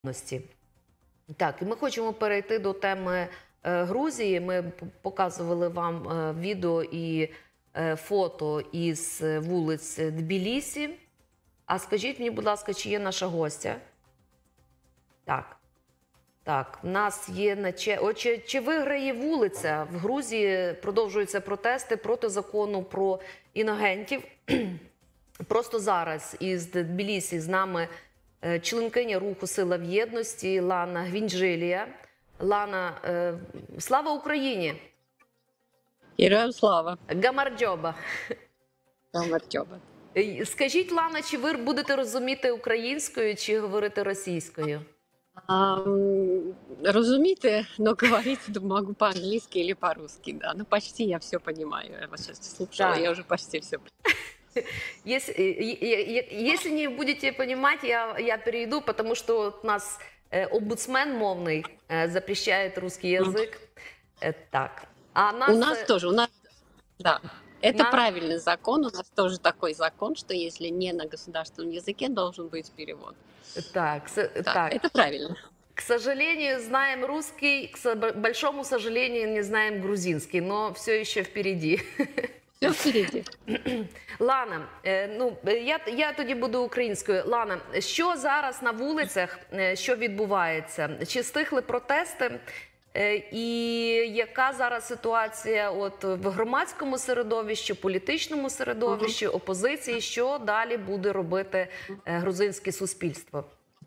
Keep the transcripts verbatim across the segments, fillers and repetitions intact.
ності. Так, і ми хочемо перейти до теми е, Грузії. Ми п- показували вам е, відео і е, фото із е, вулиць Тбілісі. А скажіть мені, будь ласка, чи є наша гостя? Так, так, в нас є на че... О, чи, чи виграє вулиця? В Грузії продовжуються протести проти закону про інагентів. Просто зараз із Тбілісі з нами е, членкиня руху «Сила в єдності» Лана Гвінджилія. Лана, е, слава Україні! Героям слава! Гамарджоба! Гамарджоба! Е, Скажіть, Лана, чи ви будете розуміти українською, чи говорити російською? А, м, разумеете, но говорить могу по-английски или по-русски, да. Ну, почти я все понимаю. Я вас сейчас слушала, Так. я уже почти все. Если, э, е- е- если не будете понимать, я, я перейду, потому что вот у нас э, омбудсмен мовный э, запрещает русский язык. Э, так. А нас, У нас э, тоже, у нас, да, это на- правильный закон. У нас тоже такой закон, что если не на государственном языке, должен быть перевод. так, с- Да, так. это правильно. К сожалению, знаем русский, к со- большому сожалению, не знаем грузинский, но все еще впереди. Все впереди. Лана, е, ну е, я, я тоді буду українською. Лана, що зараз на вулицях, е, що відбувається? Чи стихли протести? Е, І яка зараз ситуація от в громадському середовищі, політичному середовищі, опозиції? Що далі буде робити е, грузинське суспільство?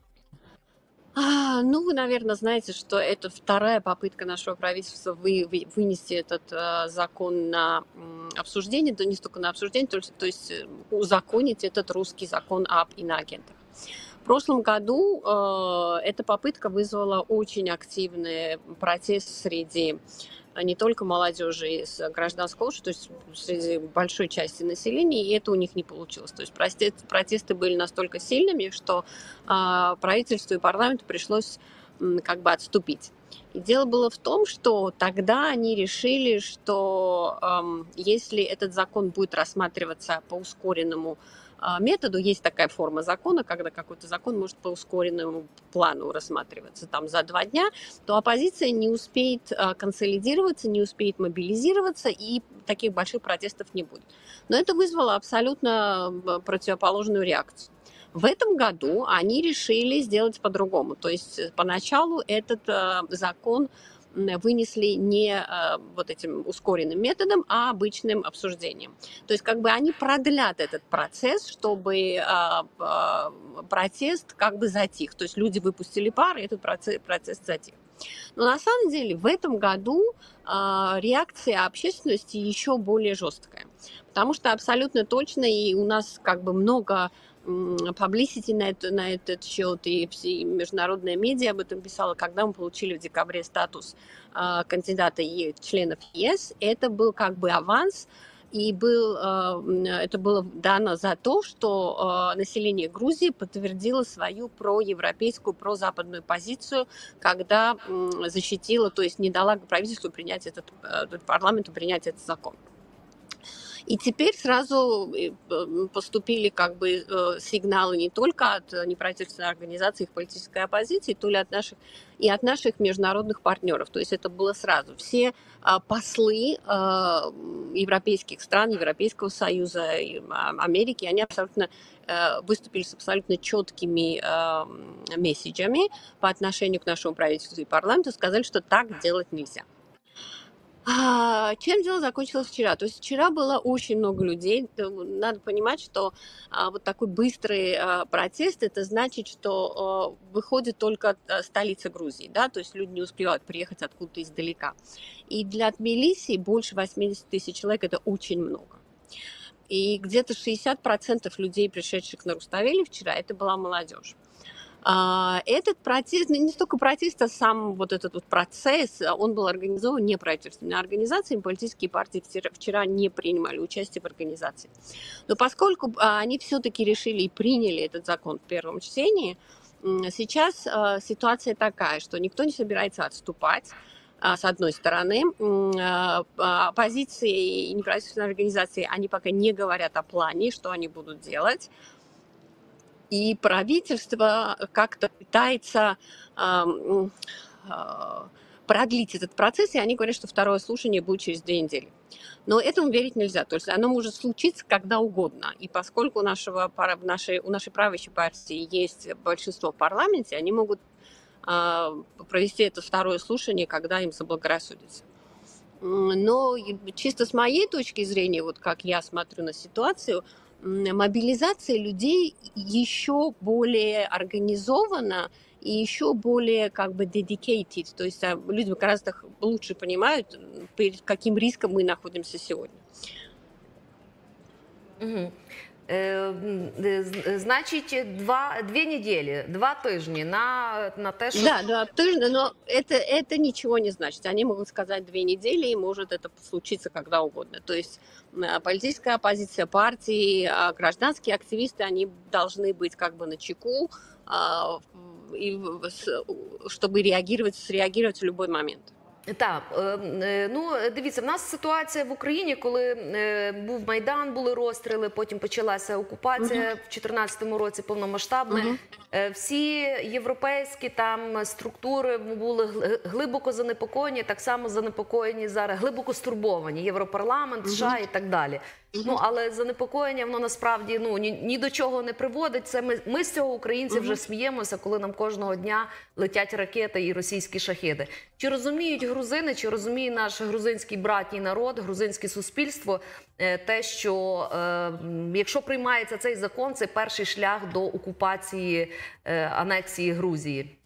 А, ну, вы, наверное, знаете, что это вторая попытка нашего правительства вы, вы- вынести этот э, закон на м, обсуждение, да не столько на обсуждение, то, есть- то есть э, узаконить этот русский закон об иноагентах. В прошлом году э, эта попытка вызвала очень активный протест среди а, не только молодежи из гражданского общества, то есть среди большой части населения, и это у них не получилось. То есть протесты, протесты были настолько сильными, что а, правительству и парламенту пришлось м, как бы отступить. И дело было в том, что тогда они решили, что ам, если этот закон будет рассматриваться по ускоренному а, методу, есть такая форма закона, когда какой-то закон может по ускоренному плану рассматриваться там за два дня, то оппозиция не успеет а, консолидироваться, не успеет мобилизироваться, и таких больших протестов не будет. Но это вызвало абсолютно м, противоположную реакцию. В этом году они решили сделать по-другому. То есть э, поначалу этот э, закон м, вынесли не э, вот этим ускоренным методом, а обычным обсуждением. То есть как бы они продлят этот процесс, чтобы э, э, протест как бы затих. То есть люди выпустили пар, и этот процесс, процесс затих. Но на самом деле в этом году э, реакция общественности еще более жесткая. Потому что абсолютно точно, и у нас как бы много publicity на, это, на этот счет, и все международные медиа об этом писала, когда мы получили в декабре статус э, кандидата и членов ЕС, это был как бы аванс, и был, э, это было дано за то, что э, население Грузии подтвердило свою проевропейскую, прозападную позицию, когда э, защитило, то есть не дала правительству принять этот, э, парламенту принять этот закон. И теперь сразу поступили как бы сигналы не только от неправительственной организации, их политической оппозиции, то ли от наших, и от наших международных партнеров. То есть это было сразу. Все послы европейских стран, Европейского Союза, Америки, они абсолютно выступили с абсолютно четкими месседжами по отношению к нашему правительству и парламенту, сказали, что так делать нельзя. А, чем дело закончилось вчера? То есть вчера было очень много людей. Надо понимать, что а, вот такой быстрый а, протест, это значит, что а, выходит только а, столица Грузии, да, то есть люди не успевают приехать откуда-то издалека. И для Тбилиси больше восемьдесят тысяч человек – это очень много. И где-то шестьдесят процентов людей, пришедших на Руставели вчера, это была молодежь. Этот протест, не столько протест, а сам вот этот вот процесс, он был организован неправительственными организациями, политические партии вчера не принимали участие в организации. Но поскольку они все-таки решили и приняли этот закон в первом чтении, сейчас ситуация такая, что никто не собирается отступать. С одной стороны, оппозиции и неправительственные организации, они пока не говорят о плане, что они будут делать. И правительство как-то пытается ам, а, продлить этот процесс, и они говорят, что второе слушание будет через две недели. Но этому верить нельзя. То есть оно может случиться когда угодно. И поскольку у, нашего, пара- нашей, у нашей правящей партии есть большинство в парламенте, они могут а, провести это второе слушание, когда им заблагорассудится. М, Но и чисто с моей точки зрения, вот как я смотрю на ситуацию, м, мобилизация людей еще более организована и еще более как бы dedicated, то есть а, люди гораздо х- лучше понимают, м, перед каким риском мы находимся сегодня. Мгм. Е, м, е, з- е, Значить, два, дві неділі, два тижні на, на те, щоб. Да, да, точно, но это, это ничего не значит. Они могут сказать две недели, и может это случиться когда угодно. То есть м, политическая оппозиция, партии, а, гражданские активисты, они должны быть как бы начеку, а, и, в- с- чтобы реагировать, среагировать в любой момент. Так, е, е, ну дивіться, в нас ситуація в Україні, коли е, був Майдан, були розстріли, потім почалася окупація в дві тисячі чотирнадцятому році повномасштабна. Мгм. Е, Всі європейські там структури були гли- глибоко занепокоєні, так само занепокоєні зараз, глибоко стурбовані. Європарламент, США і так далі. Ну, але занепокоєння, воно насправді ну, ні, ні до чого не приводить. Це ми, ми з цього українці вже сміємося, коли нам кожного дня летять ракети і російські шахеди. Чи розуміють грузини, чи розуміє наш грузинський братній народ, грузинське суспільство е, те, що е, м, якщо приймається цей закон, це перший шлях до окупації, е, анексії Грузії?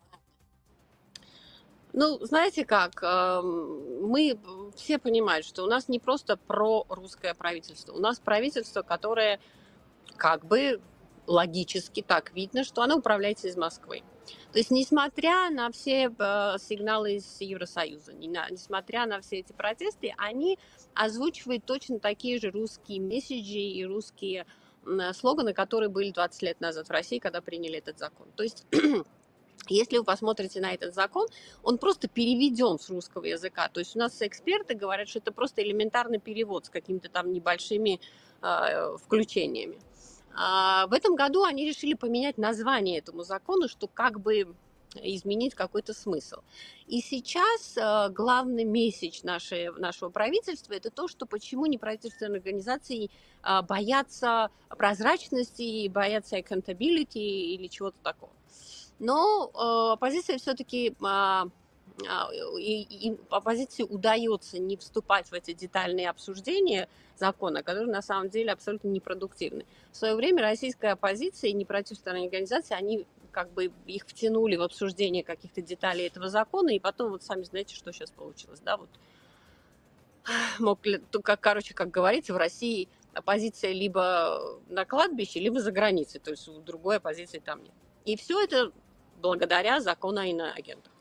Ну, знаете как, эм, мы все понимают, что у нас не просто прорусское правительство, у нас правительство, которое как бы логически так видно, что оно управляется из Москвы. То есть, несмотря на все э, сигналы из Евросоюза, не на- несмотря на все эти протесты, они озвучивают точно такие же русские месседжи и русские м, слоганы, которые были двадцать лет назад в России, когда приняли этот закон. То есть если вы посмотрите на этот закон, он просто переведен с русского языка. То есть у нас эксперты говорят, что это просто элементарный перевод с какими-то там небольшими э, включениями. А в этом году они решили поменять название этому закону, что как бы изменить какой-то смысл. И сейчас э, главный месседж нашей, нашего правительства это то, что почему неправительственные организации э, боятся прозрачности, боятся accountability или чего-то такого. Но э, оппозиция все-таки а, а, и, и оппозиции удается не вступать в эти детальные обсуждения закона, которые на самом деле абсолютно непродуктивны. В свое время российская оппозиция и неправительственные организации, они как бы их втянули в обсуждение каких-то деталей этого закона, и потом вот сами знаете, что сейчас получилось, да, вот мог, ли- то, как, короче, как говорится, в России оппозиция либо на кладбище, либо за границей, то есть у другой оппозиции там нет. И все это благодаря закону о иноагентах.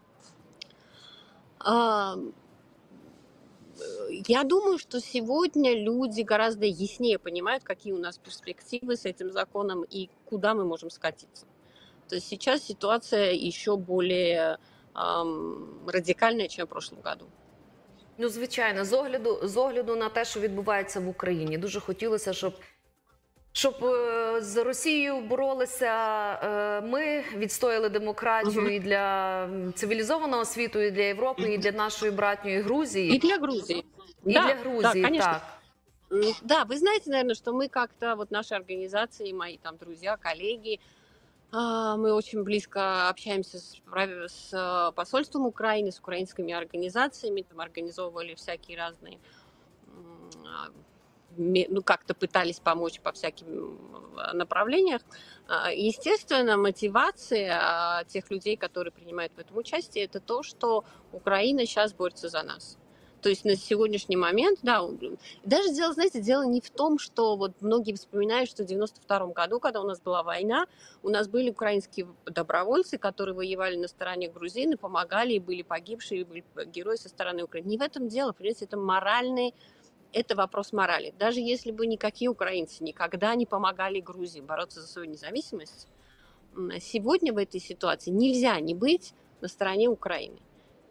А, Я думаю, что сегодня люди гораздо яснее понимают, какие у нас перспективы с этим законом и куда мы можем скатиться. То есть сейчас ситуация еще более ам, радикальная, чем в прошлом году. Ну, звичайно, з огляду, з огляду на те, що відбувається в Україні, дуже хотілося, щоб Щоб е, з Росією боролися е, ми, відстояли демократію Мгм. і для м, цивілізованого світу, і для Європи, і для нашої братньої И Грузії, для Грузии. і для Да, да, Грузії, конечно. так. М, Да, вы знаете, наверное, что мы как-то, вот наши организации, мои там друзья, коллеги, а, мы очень близко общаемся с, прав- с э, посольством Украины, с украинскими организациями, там организовывали всякие разные, м, а, ме- ну, как-то пытались помочь по всяким м, направлениях. А, Естественно, мотивация а, тех людей, которые принимают в этом участие, это то, что Украина сейчас борется за нас. То есть на сегодняшний момент, да, у- даже дело, знаете, дело не в том, что вот многие вспоминают, что в девяносто втором году, когда у нас была война, у нас были украинские добровольцы, которые воевали на стороне грузин и помогали, и были погибшие, и были герои со стороны Украины. Не в этом дело, понимаете, это моральный, это вопрос морали. Даже если бы никакие украинцы никогда не помогали Грузии бороться за свою независимость, м, сегодня в этой ситуации нельзя не быть на стороне Украины.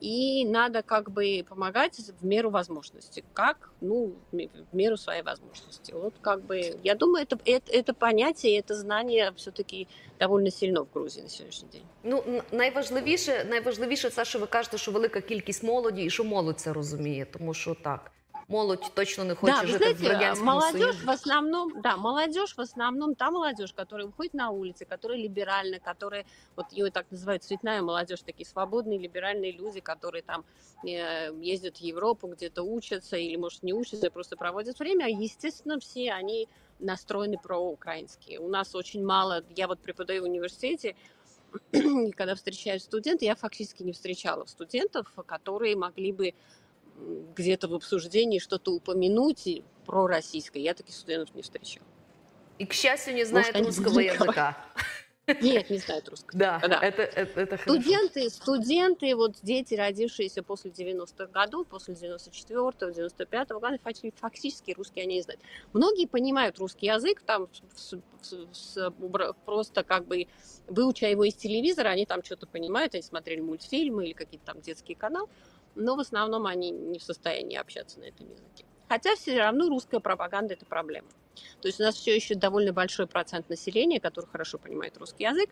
и надо как бы помогать в меру возможности. Как? Ну, в меру своей возможности. Вот как бы, я думаю, это, это, это понятие, это знание все-таки довольно сильно в Грузии на сьогоднішній день. Ну, н- найважливіше, найважливіше це, що ви кажете, що велика кількість молоді і що молодь це розуміє, тому що так, молодь точно не хоче Да, вы жити в знаете, Радянському молодежь Союзі. в основном, да, молодежь в основном та молодежь, которая выходит на улицы, которая либеральная, которая, вот ее так называют цветная молодежь, такие свободные либеральные люди, которые там э, ездят в Европу, где-то учатся или, может, не учатся, просто проводят время. Естественно, все они настроены проукраинские. У нас очень мало, я вот преподаю в университете, и когда встречаю студентов, я фактически не встречала студентов, которые могли бы м, где-то в обсуждении что-то упомянуть и пророссийское. Я таких студентов не встречала. И, к счастью, не Может, знает они русского будут языка. Нет, не знают русского. Да, Да. это, это, это хорошо. Студенты, студенты, вот дети, родившиеся после девяностых годов, после девяносто четвёртого, девяносто пятого года, факти- фактически русский они не знают. Многие понимают русский язык, там с- с- с- бра- просто как бы выучая его из телевизора, они там что-то понимают, они смотрели мультфильмы или какие-то там детские каналы, но в основном они не в состоянии общаться на этом языке. Хотя все равно русская пропаганда – это проблема. То есть у нас все еще довольно большой процент населения, который хорошо понимает русский язык,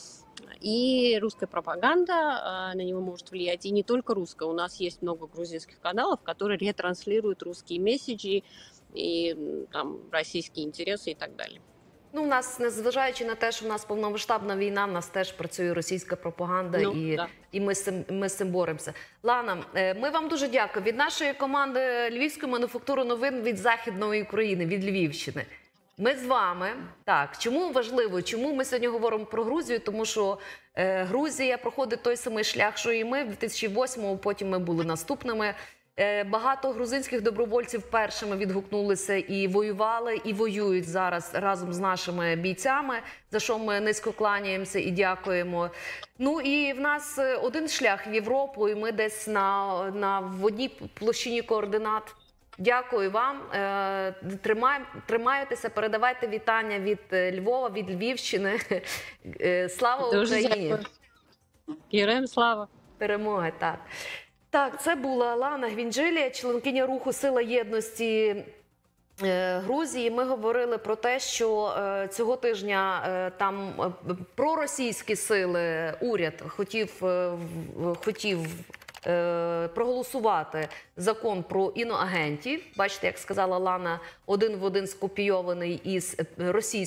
и русская пропаганда а, на него может влиять. И не только русская. У нас есть много грузинских каналов, которые ретранслируют русские месседжи и м, там российские интересы и так далее. Ну, у нас, незважаючи на те, що в нас повномасштабна війна, в нас теж працює російська пропаганда, Ну, і, да. і ми, з цим, ми з цим боремося. Лана, е, ми вам дуже дякуємо. Від нашої команди Львівської мануфактури новин від Західної України, від Львівщини. Ми з вами. Так, чому важливо? Чому ми сьогодні говоримо про Грузію? Тому що е, Грузія проходить той самий шлях, що і ми. В дві тисячі восьмому, потім ми були наступними. Е, Багато грузинських добровольців першими відгукнулися і воювали, і воюють зараз разом з нашими бійцями, за що ми низько кланяємося і дякуємо. Ну і в нас е, один шлях в Європу, і ми десь на, на в одній площині координат. Дякую вам. Е, Тримай, тримайтеся, передавайте вітання від е, Львова, від Львівщини. Е, Слава Дуже Україні! дякую. Героям слава! Перемоги, так. Так, це була Лана Гвінджилія, членкиня руху «Сила єдності» е, Грузії. Ми говорили про те, що е, цього тижня е, там е, проросійські сили, уряд хотів, е, в- хотів е, проголосувати закон про іноагентів. Бачите, як сказала Лана, один в один скопійований із російським.